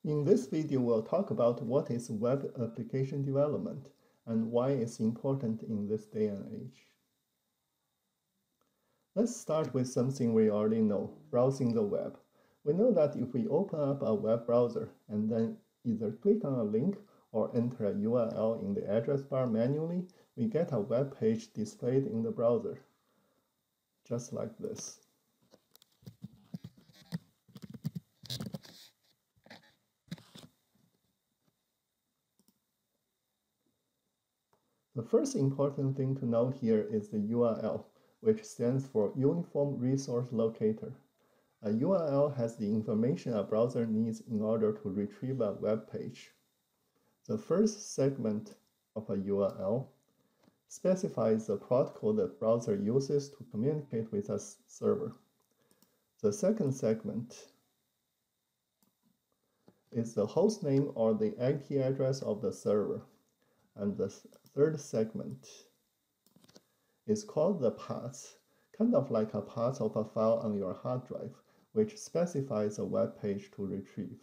In this video, we'll talk about what is web application development and why it's important in this day and age. Let's start with something we already know, browsing the web. We know that if we open up a web browser and then either click on a link or enter a URL in the address bar manually, we get a web page displayed in the browser, just like this. The first important thing to note here is the URL, which stands for Uniform Resource Locator. A URL has the information a browser needs in order to retrieve a web page. The first segment of a URL specifies the protocol the browser uses to communicate with a server. The second segment is the host name or the IP address of the server. And the third segment is called the path, kind of like a path of a file on your hard drive, which specifies a web page to retrieve.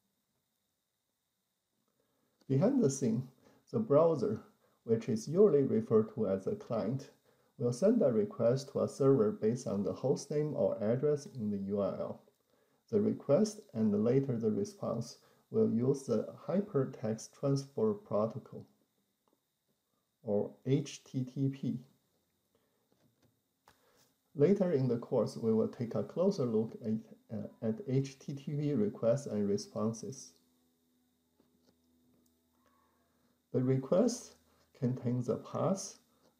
Behind the scene, the browser, which is usually referred to as a client, will send a request to a server based on the hostname or address in the URL. The request and later the response will use the Hypertext Transfer Protocol, or HTTP. Later in the course, we will take a closer look at HTTP requests and responses. The request contains a path,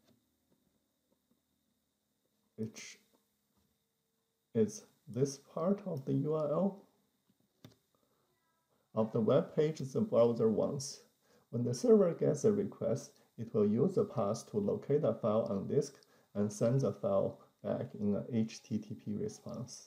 which is this part of the URL of the web page the browser wants. When the server gets a request, it will use the path to locate a file on disk and send the file back in an HTTP response.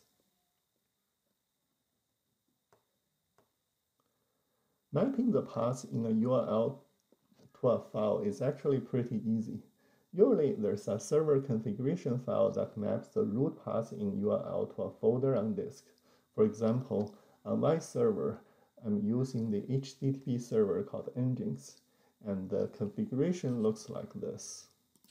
Mapping the path in a URL to a file is actually pretty easy. Usually, there's a server configuration file that maps the root path in URL to a folder on disk. For example, on my server, I'm using the HTTP server called Engines, and the configuration looks like this.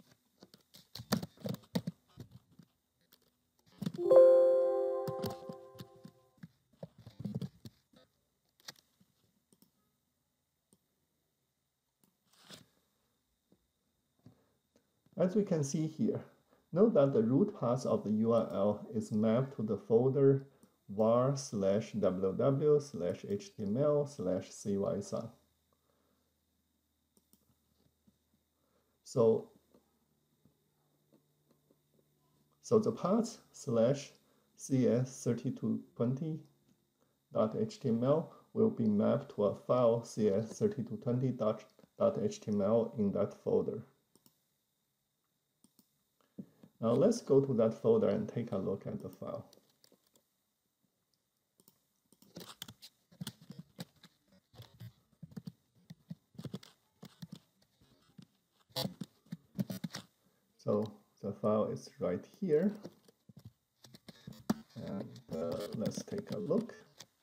As we can see here, note that the root path of the URL is mapped to the folder var/www/html/cysum. So the path /cs3220.html will be mapped to a file cs3220.html in that folder. Now let's go to that folder and take a look at the file. So the file is right here, and let's take a look.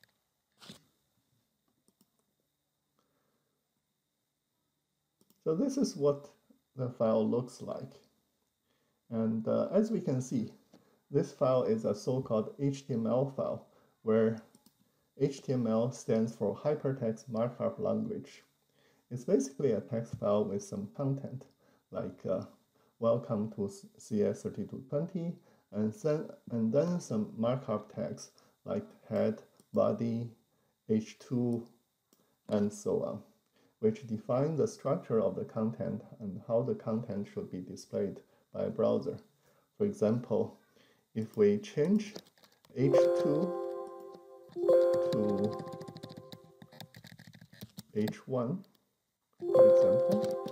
So this is what the file looks like. And as we can see, this file is a so-called HTML file, where HTML stands for Hypertext Markup Language. It's basically a text file with some content, like welcome to CS3220, and then some markup tags like head, body, h2, and so on, which define the structure of the content and how the content should be displayed by a browser. For example, if we change h2 to h1, for example,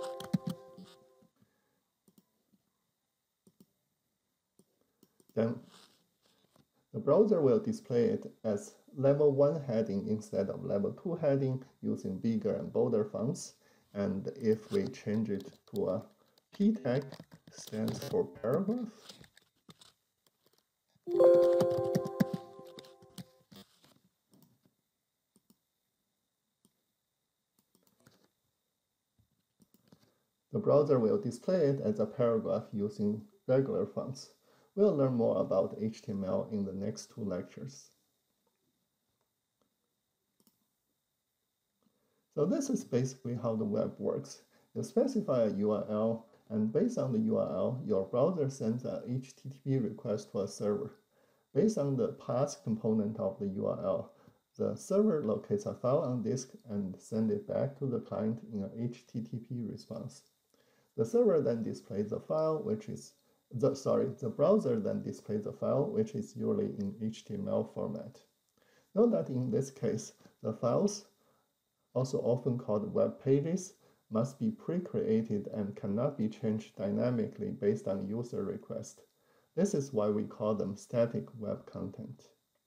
then the browser will display it as level 1 heading instead of level 2 heading using bigger and bolder fonts. And if we change it to a p tag, stands for paragraph, The browser will display it as a paragraph using regular fonts. We'll learn more about HTML in the next 2 lectures. So this is basically how the web works. You specify a URL, and based on the URL, your browser sends a HTTP request to a server. Based on the path component of the URL, the server locates a file on disk and sends it back to the client in an HTTP response. The server then displays the file, the browser then displays the file, which is usually in HTML format. Note that in this case, the files, also often called web pages, must be pre-created and cannot be changed dynamically based on user request. This is why we call them static web content.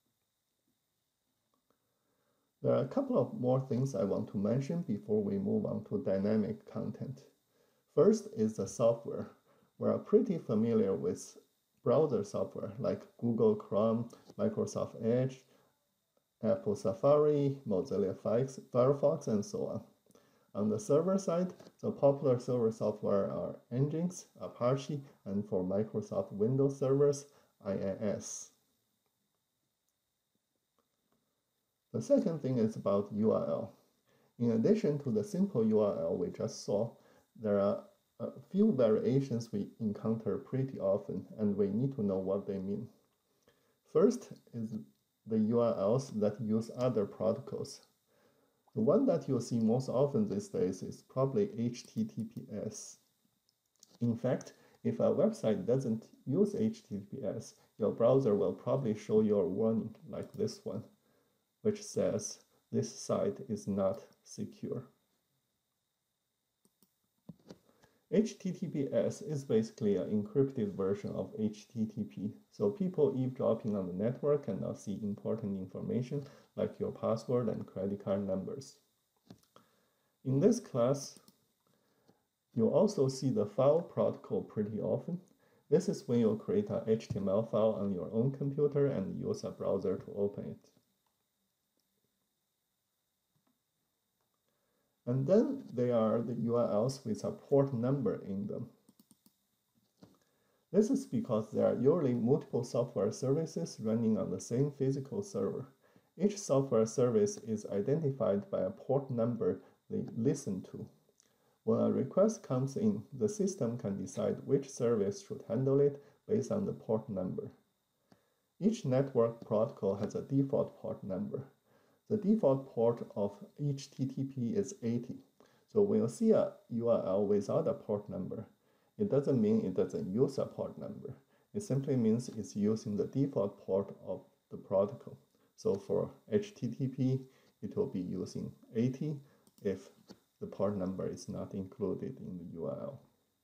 There are a couple of more things I want to mention before we move on to dynamic content. First is the software. We're pretty familiar with browser software like Google Chrome, Microsoft Edge, Apple Safari, Mozilla Firefox, and so on. On the server side, the popular server software are Nginx, Apache, and for Microsoft Windows servers, IIS. The second thing is about URL. In addition to the simple URL we just saw, there are a few variations we encounter pretty often, and we need to know what they mean. First is the URLs that use other protocols. The one that you'll see most often these days is probably HTTPS. In fact, if a website doesn't use HTTPS, your browser will probably show you a warning like this one, which says this site is not secure. HTTPS is basically an encrypted version of HTTP, so people eavesdropping on the network cannot see important information like your password and credit card numbers. In this class, you'll also see the file protocol pretty often. This is when you'll create an HTML file on your own computer and use a browser to open it. And then there are the URLs with a port number in them. This is because there are usually multiple software services running on the same physical server. Each software service is identified by a port number they listen to. When a request comes in, the system can decide which service should handle it based on the port number. Each network protocol has a default port number. The default port of HTTP is 80. So when you see a URL without a port number, it doesn't mean it doesn't use a port number. It simply means it's using the default port of the protocol. So for HTTP, it will be using 80 if the port number is not included in the URL.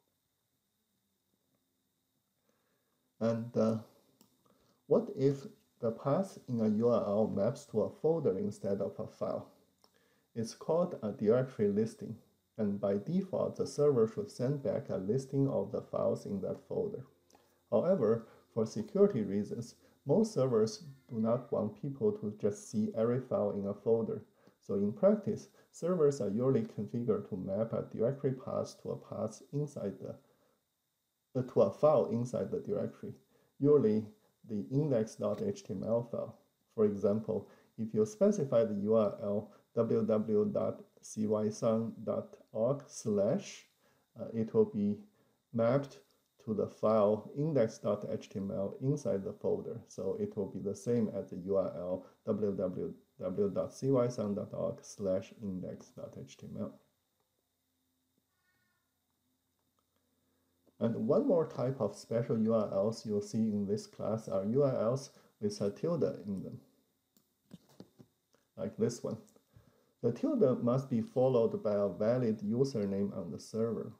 And what if the path in a URL maps to a folder instead of a file? It's called a directory listing, and by default, the server should send back a listing of the files in that folder. However, for security reasons, most servers do not want people to just see every file in a folder. So in practice, servers are usually configured to map a directory path to a path inside to a file inside the directory, usually the index.html file. For example, if you specify the URL www.cysang.org/, it will be mapped to the file index.html inside the folder. So it will be the same as the URL www.cysang.org/index.html. And one more type of special URLs you'll see in this class are URLs with a tilde in them, like this one. The tilde must be followed by a valid username on the server.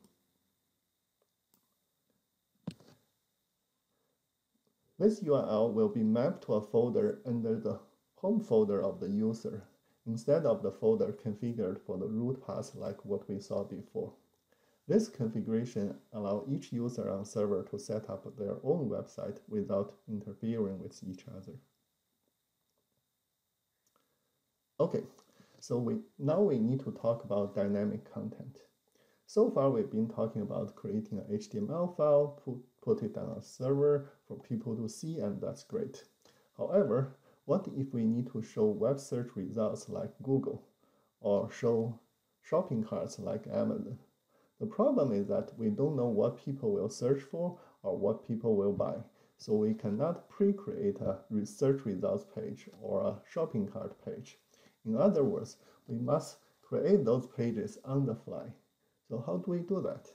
This URL will be mapped to a folder under the home folder of the user, instead of the folder configured for the root path like what we saw before. This configuration allows each user on server to set up their own website without interfering with each other. Okay, so now we need to talk about dynamic content. So far, we've been talking about creating an HTML file, put it on a server for people to see, and that's great. However, what if we need to show web search results like Google, or show shopping carts like Amazon? The problem is that we don't know what people will search for or what people will buy, so we cannot pre-create a search results page or a shopping cart page. In other words, we must create those pages on the fly. So how do we do that?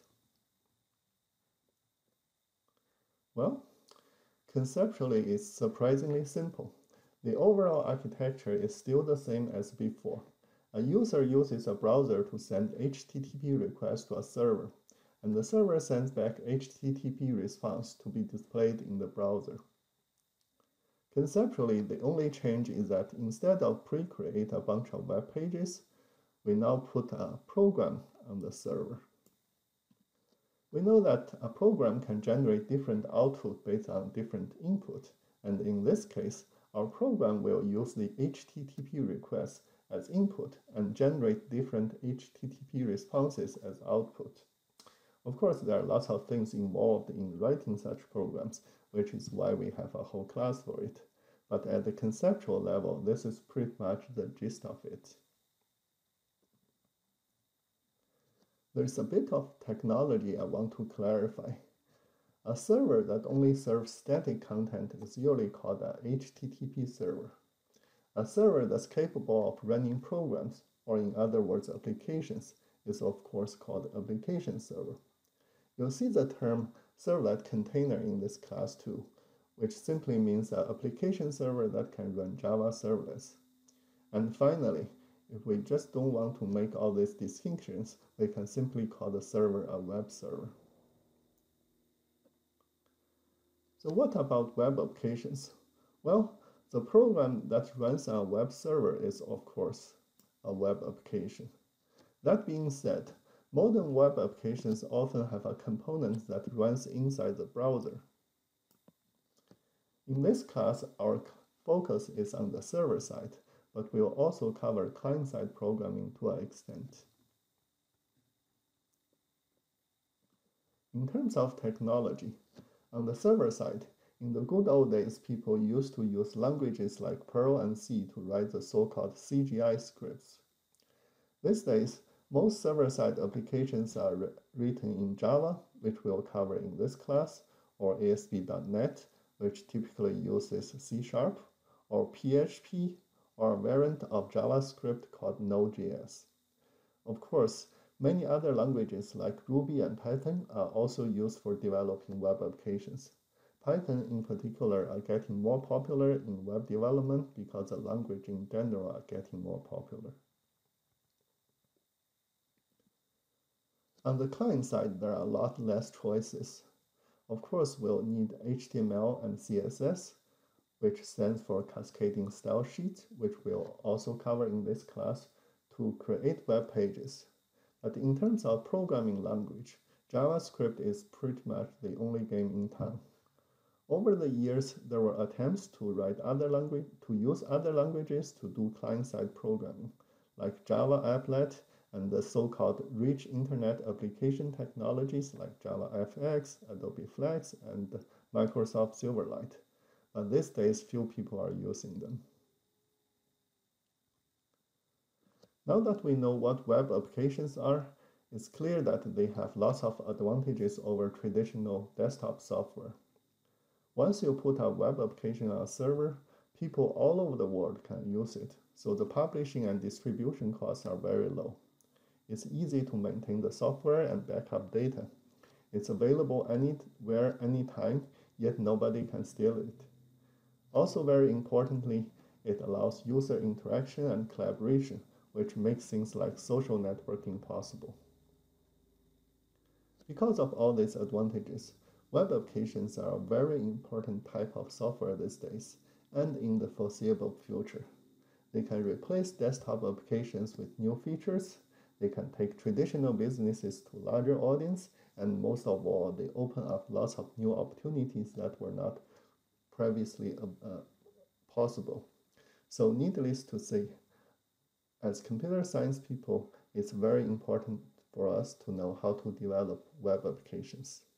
Well, conceptually, it's surprisingly simple. The overall architecture is still the same as before. A user uses a browser to send HTTP requests to a server, and the server sends back HTTP response to be displayed in the browser. Conceptually, the only change is that instead of pre-create a bunch of web pages, we now put a program on the server. We know that a program can generate different output based on different input, and in this case, our program will use the HTTP request as input and generate different HTTP responses as output. Of course, there are lots of things involved in writing such programs, which is why we have a whole class for it. But at the conceptual level, this is pretty much the gist of it. There's a bit of technology I want to clarify. A server that only serves static content is usually called a HTTP server. A server that's capable of running programs, or in other words, applications, is of course called application server. You'll see the term servlet container in this class too, which simply means an application server that can run Java servlets. And finally, if we just don't want to make all these distinctions, we can simply call the server a web server. So what about web applications? Well, the program that runs on a web server is, of course, a web application. That being said, modern web applications often have a component that runs inside the browser. In this class, our focus is on the server side, but we'll also cover client-side programming to an extent. In terms of technology, on the server side, in the good old days, people used to use languages like Perl and C to write the so-called CGI scripts. These days, most server-side applications are written in Java, which we'll cover in this class, or ASP.NET, which typically uses C#, or PHP, or a variant of JavaScript called Node.js. Of course, many other languages like Ruby and Python are also used for developing web applications. Python in particular are getting more popular in web development because the language in general are getting more popular. On the client side, there are a lot less choices. Of course, we'll need HTML and CSS, which stands for Cascading Style Sheet, which we'll also cover in this class, to create web pages. But in terms of programming language, JavaScript is pretty much the only game in town. Over the years, there were attempts to use other languages to do client-side programming, like Java Applet and the so-called rich internet application technologies like JavaFX, Adobe Flex, and Microsoft Silverlight. But these days, few people are using them. Now that we know what web applications are, it's clear that they have lots of advantages over traditional desktop software. Once you put a web application on a server, people all over the world can use it, so the publishing and distribution costs are very low. It's easy to maintain the software and backup data. It's available anywhere, anytime, yet nobody can steal it. Also, very importantly, it allows user interaction and collaboration, which makes things like social networking possible. Because of all these advantages, web applications are a very important type of software these days and in the foreseeable future. They can replace desktop applications with new features, they can take traditional businesses to larger audience, and most of all, they open up lots of new opportunities that were not previously possible. So needless to say, as computer science people, it's very important for us to know how to develop web applications.